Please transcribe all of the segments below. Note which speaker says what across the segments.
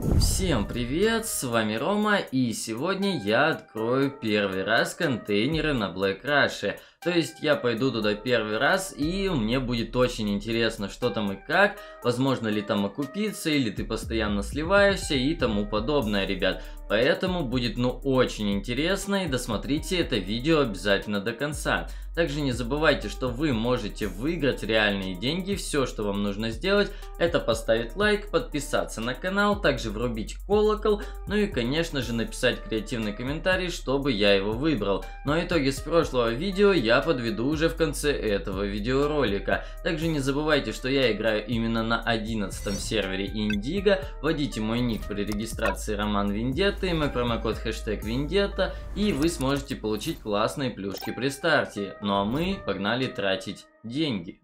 Speaker 1: Всем привет, с вами Рома, и сегодня я открою первый раз контейнеры на Black Rush. То есть я пойду туда первый раз, и мне будет очень интересно, что там и как, возможно ли там окупиться, или ты постоянно сливаешься и тому подобное, ребят. Поэтому будет очень интересно, и досмотрите это видео обязательно до конца. Также не забывайте, что вы можете выиграть реальные деньги. Все, что вам нужно сделать, это поставить лайк, подписаться на канал, также врубить колокол, ну и конечно же написать креативный комментарий, чтобы я его выбрал. Но итоги с прошлого видео я подведу уже в конце этого видеоролика. Также не забывайте, что я играю именно на 11 сервере Индиго. Вводите мой ник при регистрации Роман Вендетта и мой промокод хэштег Вендетта, и вы сможете получить классные плюшки при старте. Ну а мы погнали тратить деньги.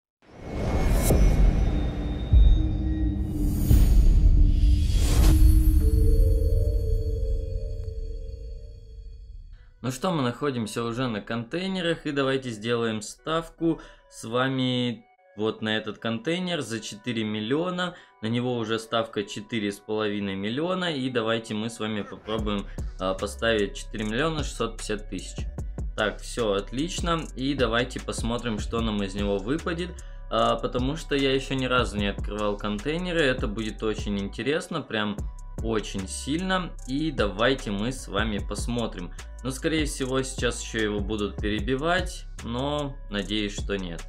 Speaker 1: Ну что, мы находимся уже на контейнерах, и давайте сделаем ставку с вами вот на этот контейнер за 4 миллиона. На него уже ставка 4,5 миллиона, и давайте мы с вами попробуем поставить 4 миллиона 650 тысяч. Так, все отлично, и давайте посмотрим, что нам из него выпадет. Потому что я еще ни разу не открывал контейнеры, это будет очень интересно, прям очень сильно. И давайте мы с вами посмотрим. Но скорее всего сейчас еще его будут перебивать, но надеюсь, что нет.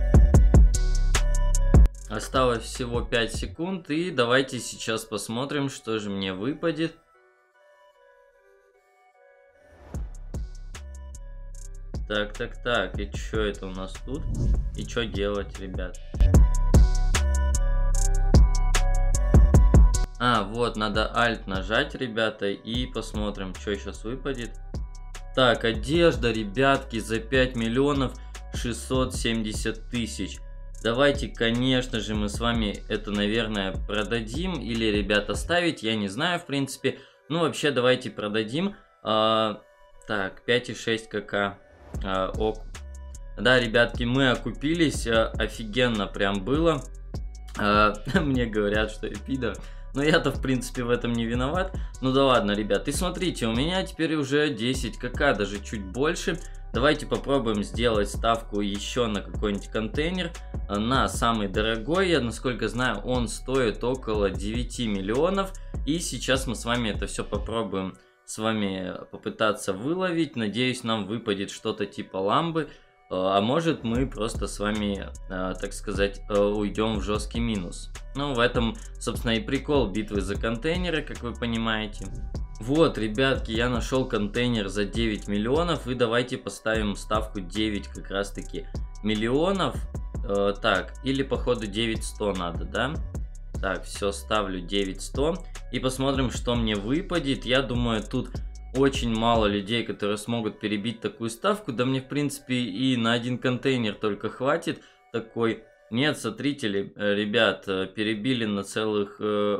Speaker 1: Осталось всего 5 секунд, и давайте сейчас посмотрим, что же мне выпадет. Так, и что это у нас тут? И что делать, ребят? Вот, надо Alt нажать, ребята, и посмотрим, что сейчас выпадет. Так, одежда, ребятки, за 5 миллионов 670 тысяч. Давайте, конечно же, мы с вами это, наверное, продадим. Или, ребята, ставить, я не знаю, в принципе. Ну, вообще, давайте продадим. Так, 5,6 кк. Ок. Да, ребятки, мы окупились. Офигенно прям было. Мне говорят, что я пидор. Но я-то, в принципе, в этом не виноват. Ну да ладно, ребят. И смотрите, у меня теперь уже 10 кк, даже чуть больше. Давайте попробуем сделать ставку еще на какой-нибудь контейнер. На самый дорогой, я насколько знаю, он стоит около 9 миллионов. И сейчас мы с вами это все попробуем с вами попытаться выловить. Надеюсь, нам выпадет что-то типа ламбы. А может, мы просто с вами, так сказать, уйдем в жесткий минус. Ну, в этом, собственно, и прикол битвы за контейнеры, как вы понимаете. Вот, ребятки, я нашел контейнер за 9 миллионов. И давайте поставим ставку 9 как раз-таки миллионов. Так, или походу 9100 надо, да? Так, все, ставлю 9100. И посмотрим, что мне выпадет. Я думаю, тут очень мало людей, которые смогут перебить такую ставку. Да мне, в принципе, и на один контейнер только хватит такой. Нет, смотрите, ребят, перебили на целых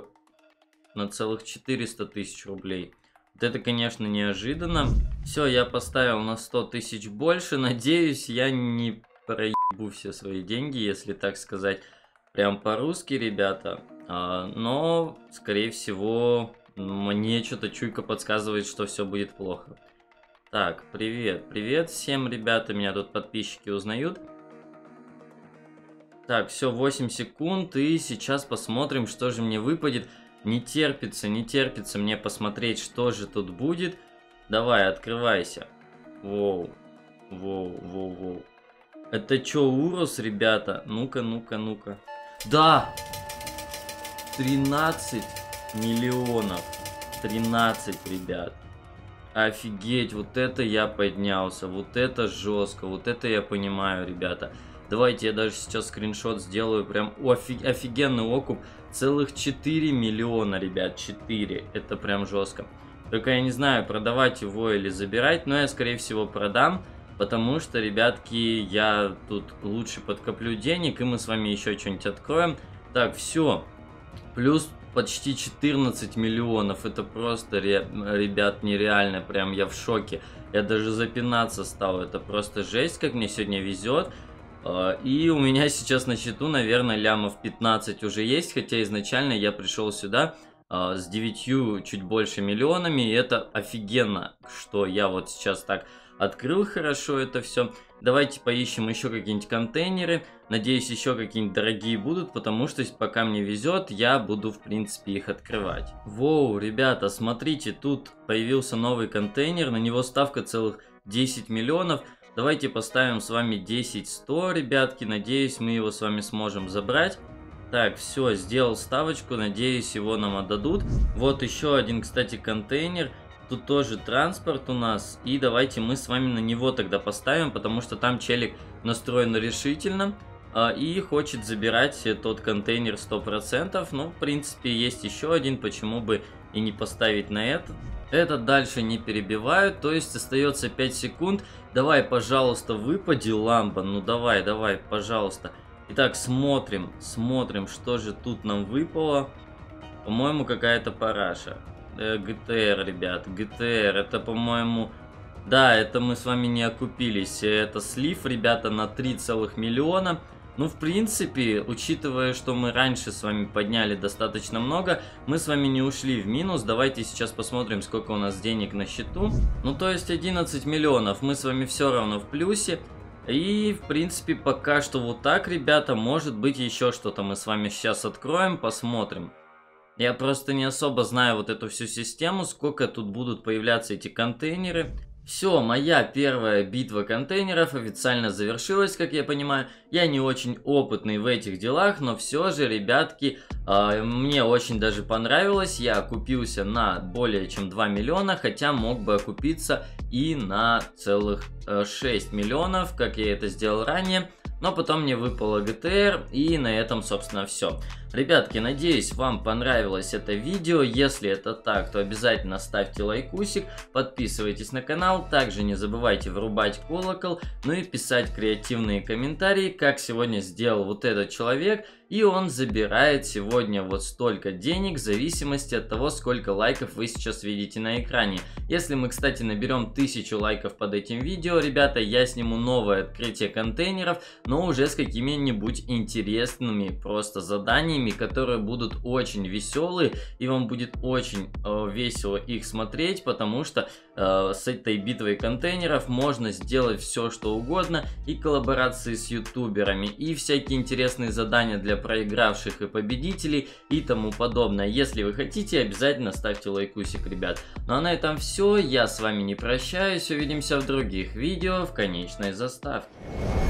Speaker 1: 400 тысяч рублей. Вот это, конечно, неожиданно. Все, я поставил на 100 тысяч больше. Надеюсь, я не проебу все свои деньги, если так сказать. Прям по-русски, ребята. Но, скорее всего, мне что-то чуйка подсказывает, что все будет плохо. Так, привет всем, ребята, меня тут подписчики узнают. Так, все, 8 секунд, и сейчас посмотрим, что же мне выпадет. Не терпится мне посмотреть, что же тут будет. Давай, открывайся. Воу. Это что, Урус, ребята? Ну-ка. Да! 13 миллионов. 13, ребят. Офигеть, вот это я поднялся. Вот это жестко. Вот это я понимаю, ребята. Давайте я даже сейчас скриншот сделаю. Прям офигенный окуп. Целых 4 миллиона, ребят. 4. Это прям жестко. Только я не знаю, продавать его или забирать. Но я, скорее всего, продам. Потому что, ребятки, я тут лучше подкоплю денег. И мы с вами еще что-нибудь откроем. Так, все. Плюс почти 14 миллионов. Это просто, ребят, нереально. Прям я в шоке. Я даже запинаться стал. Это просто жесть, как мне сегодня везет. И у меня сейчас на счету, наверное, лямов 15 уже есть. Хотя изначально я пришел сюда с 9 чуть больше миллионами. И это офигенно, что я вот сейчас так открыл хорошо это все. Давайте поищем еще какие-нибудь контейнеры. Надеюсь, еще какие-нибудь дорогие будут, потому что пока мне везет, я буду, в принципе, их открывать. Воу, ребята, смотрите, тут появился новый контейнер, на него ставка целых 10 миллионов. Давайте поставим с вами 10-100, ребятки. Надеюсь, мы его с вами сможем забрать. Так, все, сделал ставочку, надеюсь, его нам отдадут. Вот еще один, кстати, контейнер. Тут тоже транспорт у нас. И давайте мы с вами на него тогда поставим, потому что там челик настроен решительно. И хочет забирать тот контейнер 100%. Ну, в принципе, есть еще один, почему бы и не поставить на этот. Этот дальше не перебивают, то есть остается 5 секунд. Давай, пожалуйста, выпади, ламба. Ну, давай, пожалуйста. Итак, смотрим, что же тут нам выпало. По-моему, какая-то параша. ГТР, ребят, ГТР, это, по-моему... Да, это мы с вами не окупились. Это слив, ребята, на 3 миллиона. Ну, в принципе, учитывая, что мы раньше с вами подняли достаточно много, мы с вами не ушли в минус. Давайте сейчас посмотрим, сколько у нас денег на счету. Ну, то есть 11 миллионов. Мы с вами все равно в плюсе. И, в принципе, пока что вот так, ребята. Может быть, еще что-то мы с вами сейчас откроем, посмотрим. Я просто не особо знаю вот эту всю систему, сколько тут будут появляться эти контейнеры. Все, моя первая битва контейнеров официально завершилась, как я понимаю. Я не очень опытный в этих делах, но все же, ребятки, мне очень даже понравилось. Я окупился на более чем 2 миллиона, хотя мог бы окупиться и на целых 6 миллионов, как я это сделал ранее. Но потом мне выпало ГТР, и на этом, собственно, все. Ребятки, надеюсь, вам понравилось это видео. Если это так, то обязательно ставьте лайкусик, подписывайтесь на канал. Также не забывайте врубать колокол, ну и писать креативные комментарии, как сегодня сделал вот этот человек. И он забирает сегодня вот столько денег в зависимости от того, сколько лайков вы сейчас видите на экране. Если мы, кстати, наберем 1000 лайков под этим видео, ребята, я сниму новое открытие контейнеров, но уже с какими-нибудь интересными просто заданиями, которые будут очень веселые, и вам будет очень весело их смотреть, потому что с этой битвой контейнеров можно сделать все, что угодно, и коллаборации с ютуберами, и всякие интересные задания для проигравших и победителей, и тому подобное. Если вы хотите, обязательно ставьте лайкусик, ребят. Ну а на этом все, я с вами не прощаюсь, увидимся в других видео в конечной заставке.